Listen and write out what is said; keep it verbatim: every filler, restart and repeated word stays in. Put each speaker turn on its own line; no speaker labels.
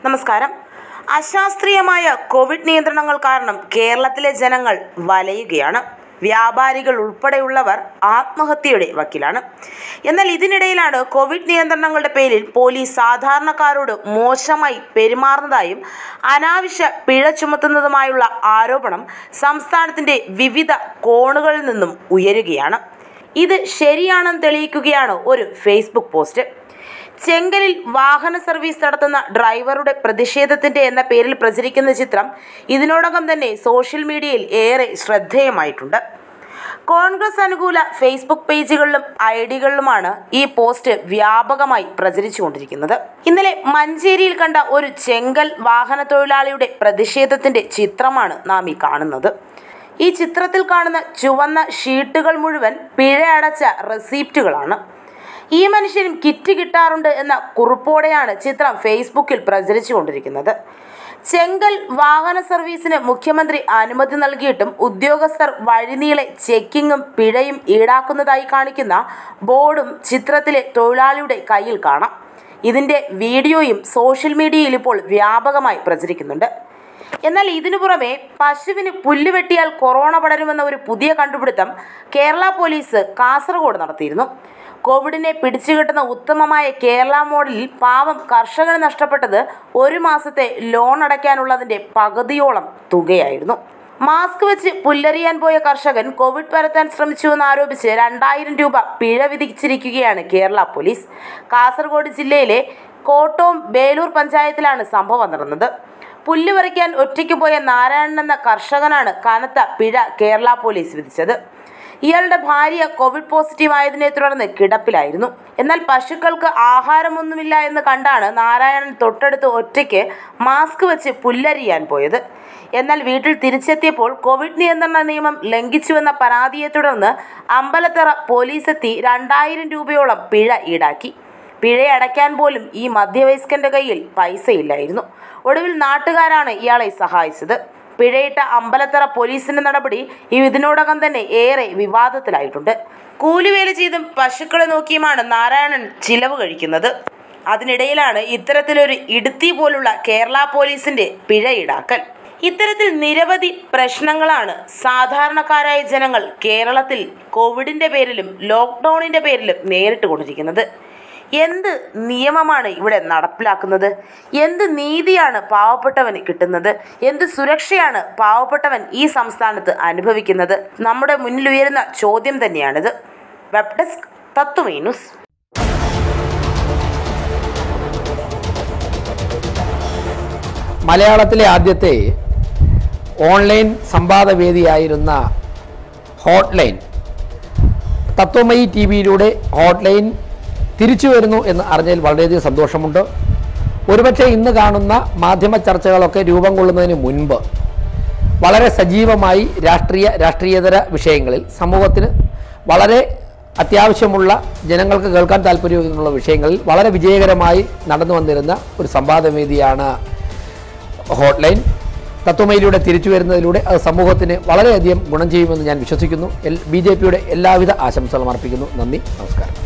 നമസ്കാരം. അശാസ്ത്രീയമായ കോവിഡ് നിയന്ത്രണങ്ങൾ കാരണം കേരളത്തിലെ ജനങ്ങൾ വലയുകയാണ്. വ്യാപാരികൾ ഉൾപ്പെടെയുള്ളവർ ആത്മഹത്യയുടെ വക്കിലാണ്. എന്നാൽ ഇതിനിടയിലാണ് കോവിഡ് നിയന്ത്രണങ്ങളുടെ പേരിൽ പോലീസ് സാധാരണക്കാരോട് മോശമായി പെരുമാറുന്നതായും അനാവശ്യ പിഴ ചുമത്തുന്നതുമായുള്ള ആരോപണം സംസ്ഥാനത്തിൻ്റെ വിവിധ കോണുകളിൽ നിന്നും ഉയരുകയാണ്. ഇത് ശരിയാണെന്ന് തെളിയിക്കുകയാണ് ഒരു ഫേസ്ബുക്ക് പോസ്റ്റ്. ചെങ്കലിൽ വാഹന സർവീസ് നടത്തുന്ന ഡ്രൈവറുടെ പ്രതിഷേധത്തിൻ്റെ എന്ന പേരിൽ പ്രചരിക്കുന്ന ചിത്രം ഇതിനോടകം തന്നെ സോഷ്യൽ മീഡിയയിൽ ഏറെ ശ്രദ്ധേയമായിട്ടുണ്ട്. കോൺഗ്രസ് അനുകൂല ഫേസ്ബുക്ക് പേജുകളിലും ഐ ഡികളിലുമാണ് ഈ പോസ്റ്റ് വ്യാപകമായി പ്രചരിച്ചുകൊണ്ടിരിക്കുന്നത്. ഇന്നലെ മഞ്ചേരിയിൽ കണ്ട ഒരു ചെങ്കൽ വാഹന തൊഴിലാളിയുടെ പ്രതിഷേധത്തിൻ്റെ ചിത്രമാണ് നാം ഈ കാണുന്നത്. ഈ ചിത്രത്തിൽ കാണുന്ന ചുവന്ന ഷീട്ടുകൾ മുഴുവൻ പിഴ അടച്ച റെസീപ്റ്റുകളാണ്. ഈ മനുഷ്യനും കിറ്റ് കിട്ടാറുണ്ട് എന്ന കുറിപ്പോടെയാണ് ചിത്രം ഫേസ്ബുക്കിൽ പ്രചരിച്ചുകൊണ്ടിരിക്കുന്നത്. ചെങ്കൽ വാഹന സർവീസിന് മുഖ്യമന്ത്രി അനുമതി നൽകിയിട്ടും ഉദ്യോഗസ്ഥർ വഴിനീളെ ചെക്കിങ്ങും പിഴയും ഈടാക്കുന്നതായി കാണിക്കുന്ന ബോർഡും ചിത്രത്തിലെ തൊഴിലാളിയുടെ കയ്യിൽ കാണാം. ഇതിൻ്റെ വീഡിയോയും സോഷ്യൽ മീഡിയയിൽ ഇപ്പോൾ വ്യാപകമായി പ്രചരിക്കുന്നുണ്ട്. എന്നാൽ ഇതിനു പുറമെ പശുവിന് പുല്ല് വെട്ടിയാൽ കൊറോണ പടരുമെന്ന ഒരു പുതിയ കണ്ടുപിടുത്തം കേരള പോലീസ് കാസർഗോഡ് നടത്തിയിരുന്നു. കോവിഡിനെ പിടിച്ചുകെട്ടുന്ന ഉത്തമമായ കേരള മോഡലിൽ പാവം കർഷകന് നഷ്ടപ്പെട്ടത് ഒരു മാസത്തെ ലോൺ അടയ്ക്കാനുള്ളതിൻ്റെ പകുതിയോളം തുകയായിരുന്നു. മാസ്ക് വെച്ച് പുല്ലറിയാൻ പോയ കർഷകൻ കോവിഡ് പരത്താൻ ശ്രമിച്ചുവെന്ന് ആരോപിച്ച് രണ്ടായിരം രൂപ പിഴ വിധിച്ചിരിക്കുകയാണ് കേരള പോലീസ്. കാസർഗോഡ് ജില്ലയിലെ കോട്ടോം ബേലൂർ പഞ്ചായത്തിലാണ് സംഭവം നടന്നത്. പുല്ല് പറിക്കാൻ ഒറ്റയ്ക്ക് പോയ നാരായണൻ എന്ന കർഷകനാണ് കനത്ത പിഴ കേരള പോലീസ് വിധിച്ചത്. ഇയാളുടെ ഭാര്യ കോവിഡ് പോസിറ്റീവ് ആയതിനെ തുടർന്ന് കിടപ്പിലായിരുന്നു. എന്നാൽ പശുക്കൾക്ക് ആഹാരമൊന്നുമില്ല എന്ന് കണ്ടാണ് നാരായണൻ തൊട്ടടുത്ത് ഒറ്റയ്ക്ക് മാസ്ക് വെച്ച് പുല്ലരിയാൻ പോയത്. എന്നാൽ വീട്ടിൽ തിരിച്ചെത്തിയപ്പോൾ കോവിഡ് നിയന്ത്രണ നിയമം ലംഘിച്ചുവെന്ന പരാതിയെ തുടർന്ന് അമ്പലത്തറ പോലീസെത്തി രണ്ടായിരം രൂപയോളം പിഴ ഈടാക്കി. പിഴയടയ്ക്കാൻ പോലും ഈ മധ്യവയസ്കന്റെ കയ്യിൽ പൈസയില്ലായിരുന്നു. ഒടുവിൽ നാട്ടുകാരാണ് ഇയാളെ സഹായിച്ചത്. പിഴയിട്ട അമ്പലത്തറ പോലീസിന്റെ നടപടി ഇതിനോടകം തന്നെ ഏറെ വിവാദത്തിലായിട്ടുണ്ട്. കൂലിവേല ചെയ്തും പശുക്കളെ നോക്കിയുമാണ് നാരായണൻ ചിലവ് കഴിക്കുന്നത്. അതിനിടയിലാണ് ഇത്തരത്തിലൊരു ഇടുത്തി പോലുള്ള കേരള പോലീസിന്റെ പിഴ ഈടാക്കൽ. ഇത്തരത്തിൽ നിരവധി പ്രശ്നങ്ങളാണ് സാധാരണക്കാരായ ജനങ്ങൾ കേരളത്തിൽ കോവിഡിന്റെ പേരിലും ലോക്ക്ഡൗണിന്റെ പേരിലും നേരിട്ട് കൊണ്ടിരിക്കുന്നത്. എന്ത് നിയമമാണ് ഇവിടെ നടപ്പിലാക്കുന്നത്? എന്ത് നീതിയാണ് പാവപ്പെട്ടവന് കിട്ടുന്നത്? എന്ത് സുരക്ഷയാണ് പാവപ്പെട്ടവൻ ഈ സംസ്ഥാനത്ത് അനുഭവിക്കുന്നത്? നമ്മുടെ മുന്നിൽ ഉയരുന്ന ചോദ്യം തന്നെയാണിത്. Web desk Tatwamayi news.
മലയാളത്തിലെ ആദ്യത്തെ ഓൺലൈൻ സംവാദവേദിയായിരുന്ന ഹോട്ട്ലൈൻ തത്വമയി ടി വിയിലൂടെ ഹോട്ട്ലൈൻ തിരിച്ചു വരുന്നു എന്ന് അറിഞ്ഞതിൽ വളരെയധികം സന്തോഷമുണ്ട്. ഒരുപക്ഷെ ഇന്ന് കാണുന്ന മാധ്യമ ചർച്ചകളൊക്കെ രൂപം കൊള്ളുന്നതിന് മുൻപ് വളരെ സജീവമായി രാഷ്ട്രീയ രാഷ്ട്രീയേതര വിഷയങ്ങളിൽ സമൂഹത്തിന് വളരെ അത്യാവശ്യമുള്ള ജനങ്ങൾക്ക് കേൾക്കാൻ താല്പര്യമുള്ള വിഷയങ്ങളിൽ വളരെ വിജയകരമായി നടന്നു വന്നിരുന്ന ഒരു സംവാദവേദിയാണ് ഹോട്ട്ലൈൻ. തത്വമയിലൂടെ തിരിച്ചു വരുന്നതിലൂടെ അത് സമൂഹത്തിന് വളരെയധികം ഗുണം ചെയ്യുമെന്ന് ഞാൻ വിശ്വസിക്കുന്നു. എൽ ബി ജെ പിയുടെ എല്ലാവിധ ആശംസകളും അർപ്പിക്കുന്നു. നന്ദി, നമസ്കാരം.